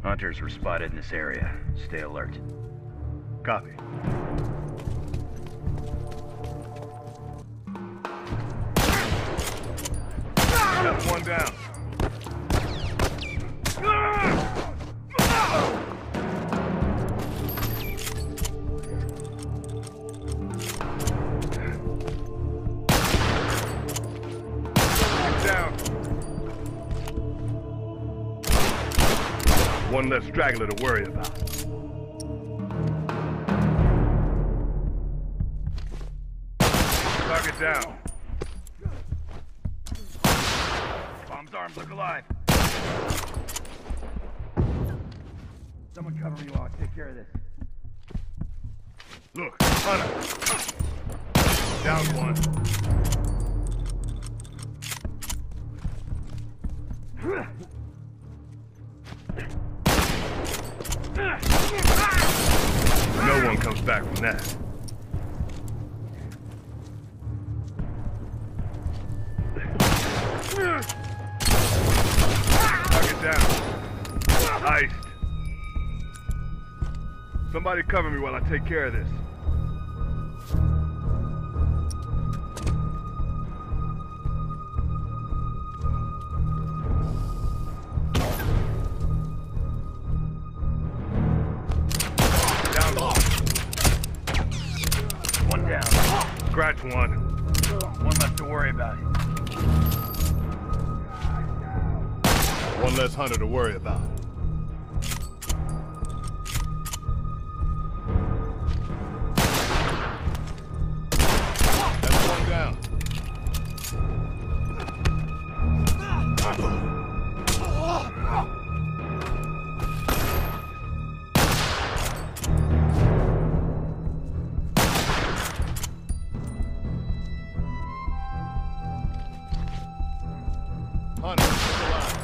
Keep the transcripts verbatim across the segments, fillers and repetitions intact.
Hunters were spotted in this area. Stay alert. Copy. Got one down. Down. One less straggler to worry about. Target down. Bomb's arms look alive. Someone cover me while I take care of this. Look, Hunter. Down one. No one comes back from that. Target down. Iced. Somebody cover me while I take care of this. One down. Scratch one. One left to worry about. One less hunter to worry about. That's one down. Hunter, still alive.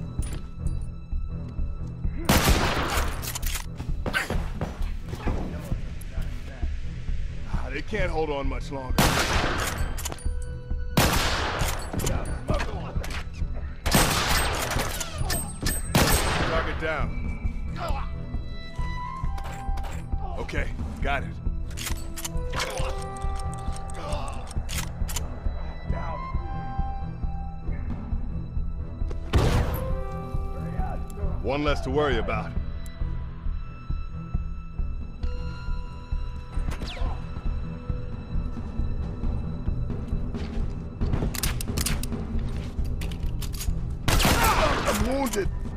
Ah, they can't hold on much longer. Target down. Okay, got it. One less to worry about. I'm wounded.